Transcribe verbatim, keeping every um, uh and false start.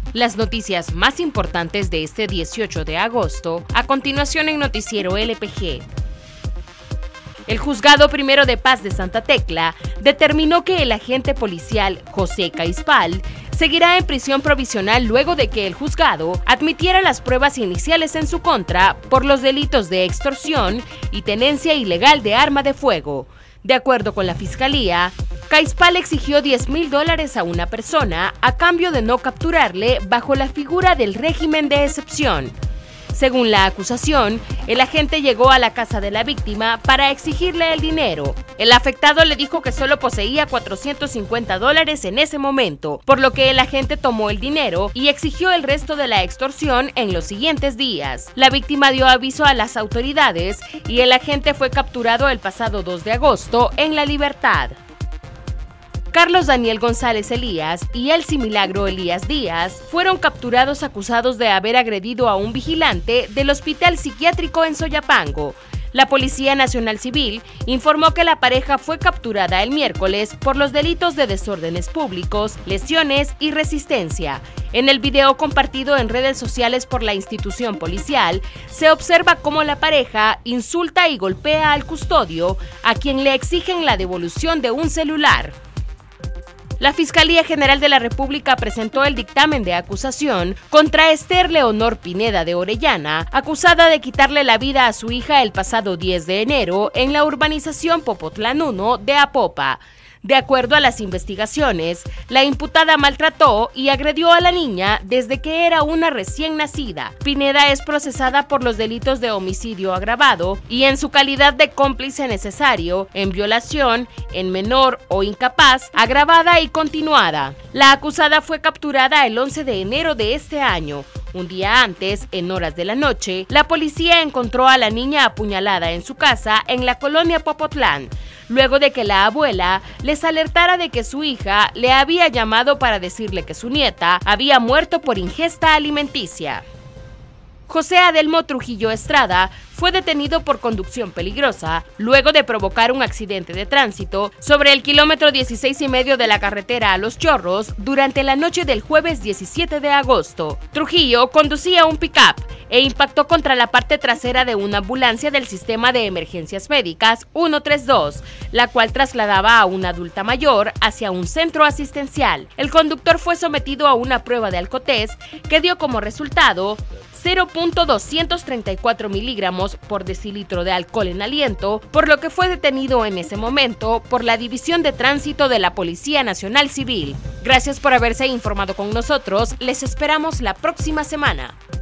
Las noticias más importantes de este dieciocho de agosto, a continuación en Noticiero L P G. El Juzgado Primero de Paz de Santa Tecla determinó que el agente policial José Caispal seguirá en prisión provisional luego de que el juzgado admitiera las pruebas iniciales en su contra por los delitos de extorsión y tenencia ilegal de arma de fuego. De acuerdo con la Fiscalía, Caispal exigió diez mil dólares a una persona a cambio de no capturarle bajo la figura del régimen de excepción. Según la acusación, el agente llegó a la casa de la víctima para exigirle el dinero. El afectado le dijo que solo poseía cuatrocientos cincuenta dólares en ese momento, por lo que el agente tomó el dinero y exigió el resto de la extorsión en los siguientes días. La víctima dio aviso a las autoridades y el agente fue capturado el pasado dos de agosto en La Libertad. Carlos Daniel González Elías y Elsie Milagro Elías Díaz fueron capturados acusados de haber agredido a un vigilante del Hospital Psiquiátrico en Soyapango. La Policía Nacional Civil informó que la pareja fue capturada el miércoles por los delitos de desórdenes públicos, lesiones y resistencia. En el video compartido en redes sociales por la institución policial, se observa cómo la pareja insulta y golpea al custodio, a quien le exigen la devolución de un celular. La Fiscalía General de la República presentó el dictamen de acusación contra Esther Leonor Pineda de Orellana, acusada de quitarle la vida a su hija el pasado diez de enero en la urbanización Popotlán uno de Apopa. De acuerdo a las investigaciones, la imputada maltrató y agredió a la niña desde que era una recién nacida. Pineda es procesada por los delitos de homicidio agravado y en su calidad de cómplice necesario, en violación, en menor o incapaz, agravada y continuada. La acusada fue capturada el once de enero de este año. Un día antes, en horas de la noche, la policía encontró a la niña apuñalada en su casa en la colonia Popotlán, luego de que la abuela les alertara de que su hija le había llamado para decirle que su nieta había muerto por ingesta alimenticia. José Adelmo Trujillo Estrada fue detenido por conducción peligrosa luego de provocar un accidente de tránsito sobre el kilómetro dieciséis y medio de la carretera a Los Chorros durante la noche del jueves diecisiete de agosto. Trujillo conducía un pick-up e impactó contra la parte trasera de una ambulancia del sistema de emergencias médicas ciento treinta y dos, la cual trasladaba a una adulta mayor hacia un centro asistencial. El conductor fue sometido a una prueba de alcotest que dio como resultado cero punto doscientos treinta y cuatro miligramos por decilitro de alcohol en aliento, por lo que fue detenido en ese momento por la División de Tránsito de la Policía Nacional Civil. Gracias por haberse informado con nosotros, les esperamos la próxima semana.